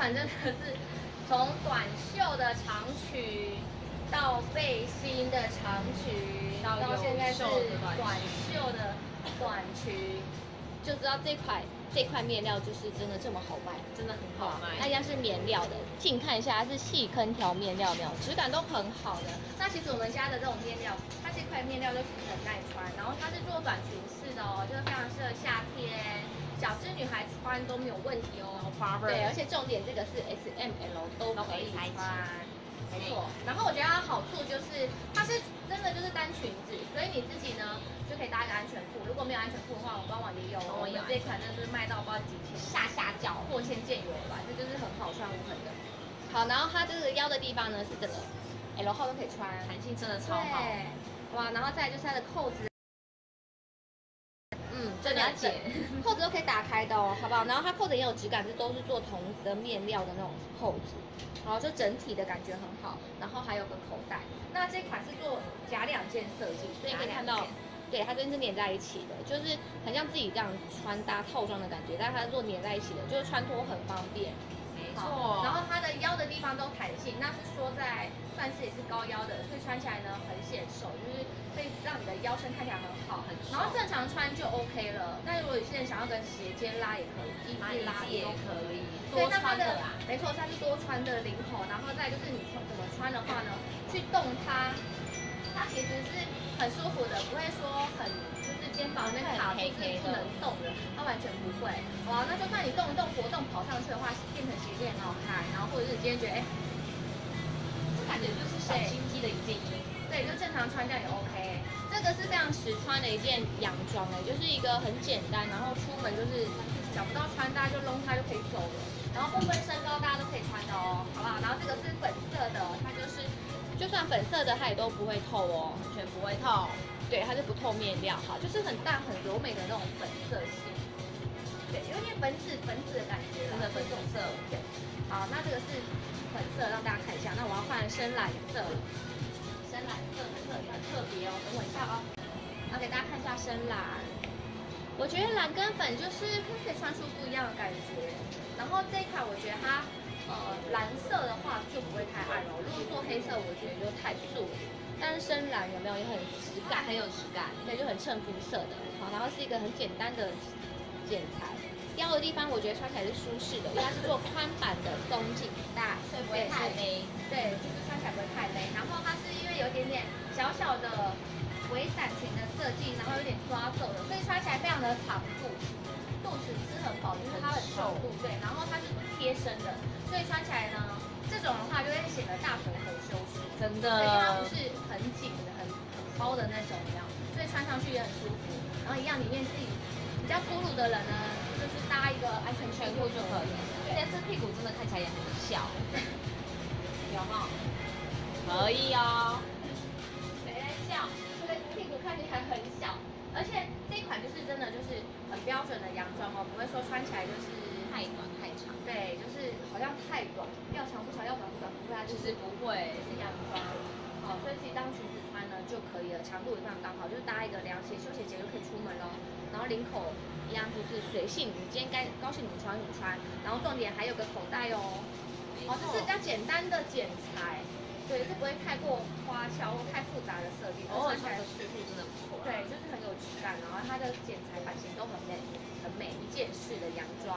款真的是从短袖的长裙到背心的长裙，到现在是短袖的短裙，就知道这块面料就是真的这么好卖， 真的很好卖。 那一样是棉料的，近看一下它是细坑条面料，没有质感都很好的。那其实我们家的这种面料，它这块面料就很耐穿，然后它是做短裙式的哦，就是非常适合夏天。小只女孩穿都没有问题哦，对，而且重点这个是 S、M、L 都可以穿，没错。然后我觉得它好处就是它是真的就是单裙子，所以你自己呢就可以搭一个安全裤。如果没有安全裤的话，我官网也有，我们这款真的是卖到不知道几千，下脚破千见有了吧？这就是很好穿无痕的。好，然后它这个腰的地方呢是整个 L 号都可以穿， 弹性真的超好， 哇！然后再来就是它的扣子。 真的解， 扣子都可以打开的哦，好不好？然后它扣子也有质感，都是做同的面料的那种扣子，然后就整体的感觉很好。然后还有个口袋，那这款是做夹2件设计，所以你可以看到，对，它真是连在一起的，就是很像自己这样穿搭套装的感觉，但它是做连在一起的，就是穿脱很方便。 没错， 然后它的腰的地方都弹性，那是说在算是也是高腰的，所以穿起来呢很显瘦，就是可以让你的腰身看起来很好，然后正常穿就 OK 了。但如果有些人想要跟鞋尖拉也可以，衣服拉也可以， 多穿的啦。 没错，它是多穿的领口，然后再就是你怎么穿的话呢，去动它，它其实是很舒服的，不会说很就是肩膀那卡住是不能动的，它完全不会。哇，那就算你动一动活动跑上去的话，变成鞋垫很好看，然后或者是你今天觉得这感觉就是小心机的一件衣服。 对，就正常穿这样也 OK。这个是非常实穿的一件洋装就是一个很简单，然后出门就是找不到穿搭就扔它就可以走了。然后不分身高大家都可以穿的哦，好不好？然后这个是粉色的，它就是就算粉色的它也都不会透哦， 完全不会透。 对，它是不透面料，好，就是很大很柔美的那种粉色系，对，有点粉紫的感觉， 真的粉色。 对，好，那这个是粉色，让大家看一下。那我要换深蓝色了，深蓝色很特别哦，等我一下哦。要给大家看一下深蓝，我觉得蓝跟粉就是可以穿出不一样的感觉。然后这一款我觉得它蓝色的话就不会太暗哦，如果做黑色我觉得就太素了。但是深蓝有没有也很质感， 很有质感， 对，就很衬肤色的。好，然后是一个很简单的剪裁，腰的地方我觉得穿起来是舒适的，因为它是做宽版的松紧带， 所以不会太勒。 对，就是穿起来不会太勒。然后它是因为有点点小小的微伞裙的设计，然后有点抓皱的，所以穿起来非常的长度，肚子是很饱，就是它很瘦度，对，然后它是贴身的，所以穿起来呢，这种的话就会显得大腿很修饰， 真的， 对，因为它不是很紧的、很包的那种一样，所以穿上去也很舒服。然后一样里面自己比较粗鲁的人呢，就是搭一个安全圈裤就可以。 这次屁股真的看起来也很小， 有没有？ 可以哦。 谁在笑？这个屁股看起来很小，而且这款就是真的就是很标准的洋装哦，不会说穿起来就是太短太长。 对，就是好像太短，要长不长，要短不短，不会，它就是不会， 是洋装。好，所以自己当裙子穿呢就可以了，长度也非常刚好，就是搭一个凉鞋、休闲鞋就可以出门咯。然后领口一样就是随性，你今天高兴怎么穿怎么穿。然后重点还有个口袋哦，这是比较简单的剪裁，对，是不会太过花俏或太复杂的设计。 偶尔穿个束束真的不错。 对，就是很有质感，然后它的剪裁版型都很美，很美，一件式的洋装。